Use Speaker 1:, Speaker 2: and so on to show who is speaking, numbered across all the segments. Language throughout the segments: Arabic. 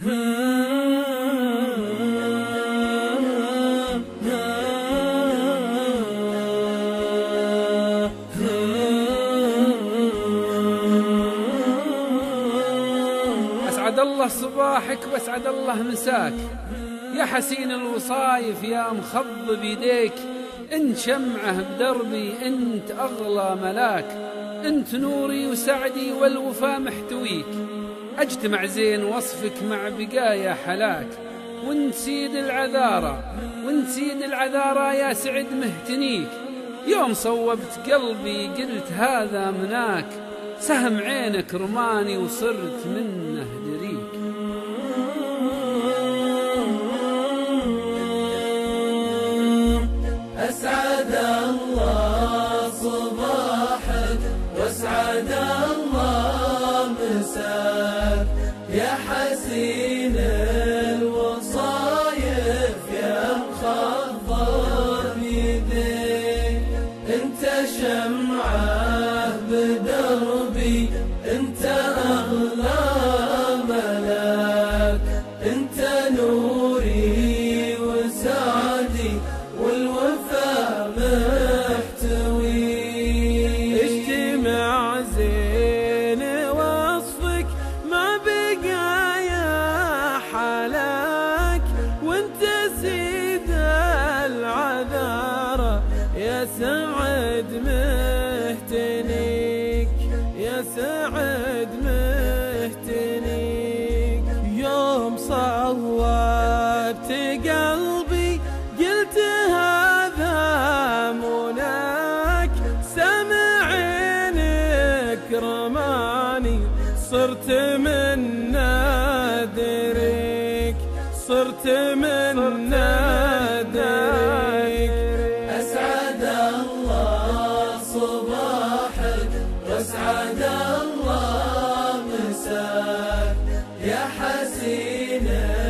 Speaker 1: أسعد الله صباحك وأسعد الله مساك يا حسين الوصايف يا مخض بيديك. انت شمعه بدربي، انت أغلى ملاك، انت نوري وسعدي والوفا محتويك. اجتمع زين وصفك مع بقايا حلاك، وانت سيد العذارى، وانت سيد العذارى يا سعد مهتنيك. يوم صوبت قلبي قلت هذا مناك، سهم عينك رماني وصرت منه دريك.
Speaker 2: أسعد الله صباحك وأسعد الله مساك يا حسين الوصايف يا مخضر بيديك. انت شمعة بدربي، انت أغلى ملاك، انت نوري وسعدي والوفا محتوي.
Speaker 3: اجتمع زين وصفك مع بقايا حلاك، وانت سيد العذارى يا سعد مهتنيك، يا سعد مهتنيك. يوم صوبت قلبي قلت هذا مناك، سمع عينك رماني صرت من نادريك، صرت من نادريك.
Speaker 2: أسعد الله صباحك وأسعد الله مساك يا حسين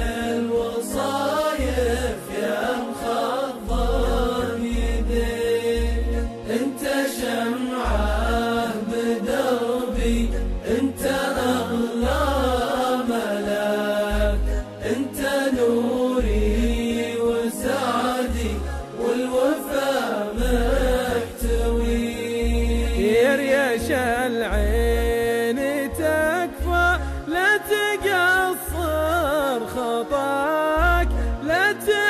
Speaker 2: الوصايف يا مخضر بيديك. انت شمعة بدربي، انت أغلى ملاك، انت نوري وسعدي والوفا محتوي.
Speaker 3: يا ريش العين تكفى لا تقصر خطاك، لا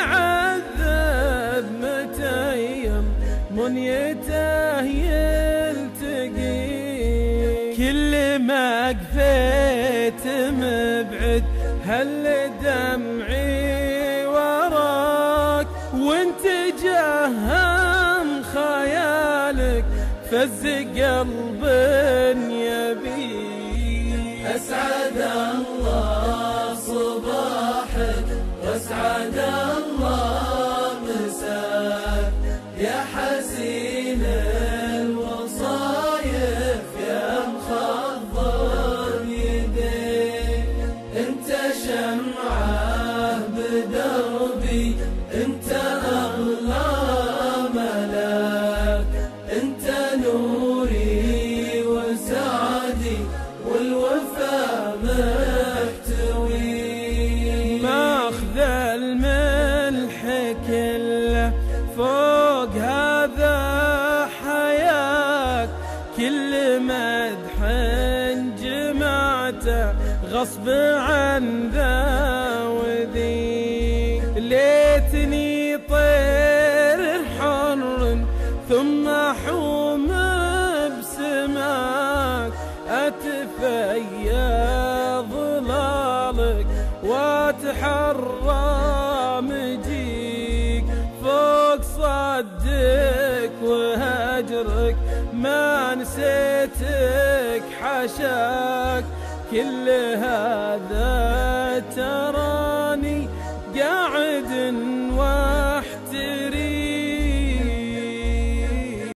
Speaker 3: تعذب متيم منيته يلتقي. كل ما قفيت مبعد هل دمعي وراك، وانت جهم خيالك فز قلب يبي.
Speaker 2: أسعد الله صباحك وأسعد الله مساك يا حسين الوصايف يا مخضر بيديك. انت شمعة بدربي، انت أغلى ملاك، انت نوري وسعدي والوفا محتوي.
Speaker 3: ماخذ الملح كله فوق هذا حياك، كل مدح جمعته غصب عن ذا وذي. ليتني طير حر ثم حوم بسماك، أتفيا ظلالك واتحرى مجيك. فوق صدك وهجرك ما نسيتك حشاك، كل هذا ترى